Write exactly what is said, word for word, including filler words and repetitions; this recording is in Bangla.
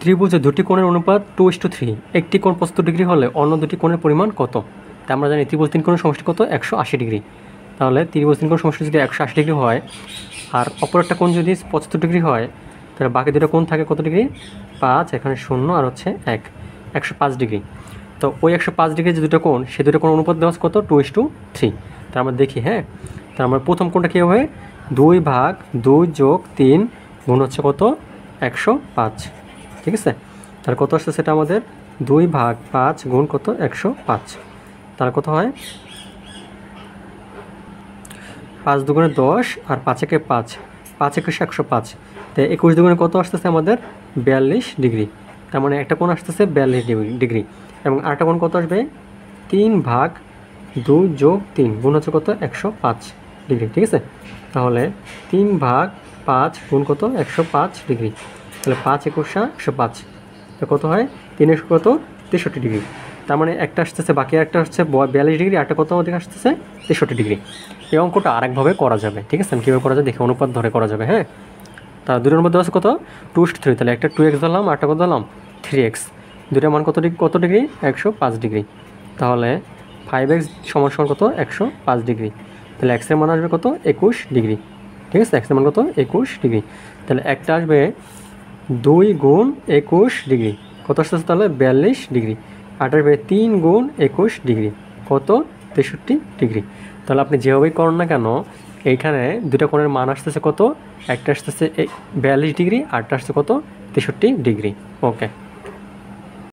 ত্রিভুজে দুটি কোণের অনুপাত টু ইস টু থ্রি, একটি কোণ পঁচাত্তর ডিগ্রি হলে অন্য দুটি কোণের পরিমাণ কত? তা আমরা জানি ত্রিভুজ তিন কোণের সমষ্টি কত, একশো আশি ডিগ্রি। তাহলে ত্রিভুজ তিন কোণের সমষ্টি যদি একশো আশি ডিগ্রি হয় আর অপর একটা কোণ যদি পঁচাত্তর ডিগ্রি হয়, তাহলে বাকি দুটো কোণ থাকে কত ডিগ্রি? পাঁচ, এখানে শূন্য আর হচ্ছে এক, একশো পাঁচ ডিগ্রি। তো ওই একশো পাঁচ ডিগ্রি যে দুটো কোণ, সে দুটো কোণ অনুপাত দেওয়া কত? Two is two three. তা আমরা দেখি, হ্যাঁ। তা আমার প্রথম কোণটা কী হবে? দুই ভাগ দুই যোগ তিন গুণ হচ্ছে কত? একশো পাঁচ। ঠিক আছে, তাহলে কত আসছে সেটা আমাদের? দুই ভাগ পাঁচ গুণ কত? একশো পাঁচ। তাহলে কত হয়? পাঁচ দুগুণে দশ আর পাঁচ একে পাঁচ, পাঁচ একুশে একশো পাঁচ। তো একুশ দুগুণে কত আসতেছে আমাদের? বিয়াল্লিশ ডিগ্রি। তার মানে একটা কোণ আসতেছে বিয়াল্লিশ ডিগ্রি, এবং আরেকটা কোণ কত আসবে? তিন ভাগ দুই যোগ তিন গুণ হচ্ছে কত? একশো পাঁচ ডিগ্রি। ঠিক আছে, তাহলে তিন ভাগ পাঁচ গুণ কত? একশো পাঁচ ডিগ্রি। তাহলে পাঁচ একুশা একশো পাঁচ, তো কত হয়? তিন একশো কত? তেষট্টি ডিগ্রি। তার মানে একটা আসতেছে, বাকি একটা হচ্ছে বিয়াল্লিশ ডিগ্রি, একটা কত আমাদের আসতেছে? তেষট্টি ডিগ্রি। এই অঙ্কটা আরেকভাবে করা যাবে। ঠিক আছে, কীভাবে করা যায় দেখে, অনুপাত ধরে করা যাবে। হ্যাঁ, তা দুটোর মধ্যে আছে কত? Two is two three. তাহলে একটা টু এক্স ধরলাম, আরেকটা কত ধরলাম? Three X. দুটোর মান কত ডিগ্রি? কত ডিগ্রি? একশো পাঁচ ডিগ্রি। তাহলে ফাইভ এক্স সমান সমান কত? একশো পাঁচ ডিগ্রি। তাহলে এক্সের মান আসবে কত? একুশ ডিগ্রি। ঠিক আছে, এক্সের মান কত? একুশ ডিগ্রি। তাহলে একটা আসবে দুই গুণ একুশ ডিগ্রি, কত আসতেছে তাহলে? বিয়াল্লিশ ডিগ্রি। আট আসবে তিন গুণ একুশ ডিগ্রি, কত? তেষট্টি ডিগ্রি। তাহলে আপনি যেভাবেই করেন না কেন, এইখানে দুটো কোণের মান আসতেছে কত? একটা আসতেছে বিয়াল্লিশ ডিগ্রি, আরটা আসছে কত? তেষট্টি ডিগ্রি। ওকে।